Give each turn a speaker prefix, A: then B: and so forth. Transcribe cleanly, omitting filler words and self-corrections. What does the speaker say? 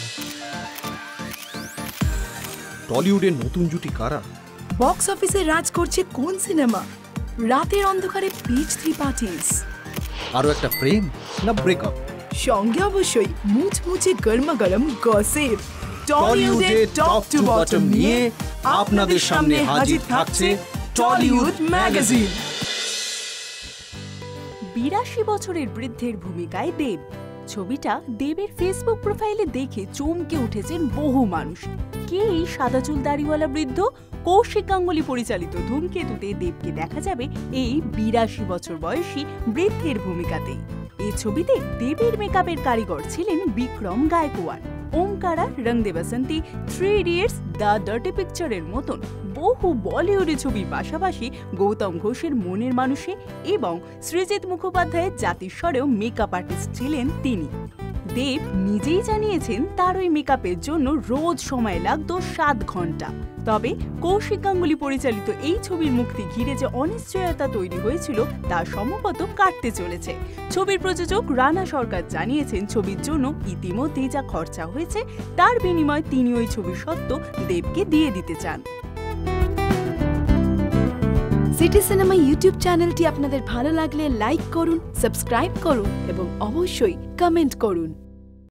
A: টলিউডের নতুন জুটি কারা?
B: বক্স অফিসে রাজ করছে কোন সিনেমা? রাতের অন্ধকারে পিচ ত্রিপাঠীস।
A: আরো একটা প্রেম না ব্রেকআপ?
B: সঙ্গে অবশ্যই মুচমুচে গরমা গরম গসিপ। টলিউডের টপ টু বটম নিয়ে আপনাদের সামনে হাজির থাকছে টলিউড ম্যাগাজিন।
C: ৮২ বছরের বৃদ্ধের ভূমিকায় দেব। ছবিটা দেবের ফেসবুক প্রোফাইলে দেখে চমকে উঠেছেন বহু মানুষ। কে এই সাদা চুল দাড়িওয়ালা বৃদ্ধ? কৌশিক গাঙ্গুলি পরিচালিত ধূমকেতুতে দেবকে দেখা যাবে এই ৮২ বছর বয়সী বৃদ্ধের ভূমিকাতেই। এই ছবিতে দেবের মেকআপের কারিগর ছিলেন Vikram Gaikwad. Omkara, Rang De Basanti, 3 idiots, the dirty পিকচারের মতন বহু বলিউডি ছবির পাশাপাশি গৌতম ঘোষের মনের মানুষে এবং সৃজিত মুখোপাধ্যায়ের জাতিস্বরেও মেকআপ আর্টিস্ট ছিলেন তিনি। দেব নিজেই জানিয়েছেন তার ওই মেকআপের জন্য রোজ সময় লাগত 7 ঘন্টা। তবে কৌশিক গাঙ্গুলি পরিচালিত এই ছবির মুক্তি ঘিরে যে অনিশ্চয়তা তৈরি হয়েছিল তা সম্ভবত কাটতে চলেছে। ছবির প্রযোজক রানা সরকার জানিয়েছেন ছবির জন্য ইতিমধ্যেই যা খরচা হয়েছে তার বিনিময়ে তিনি ওই ছবির স্বত্ব দেবকে দিয়ে দিতে চান।
B: সিটি সিনেমা ইউটিউব চ্যানেলটি আপনাদের ভালো লাগলে লাইক করুন, সাবস্ক্রাইব করুন এবং অবশ্যই কমেন্ট করুন।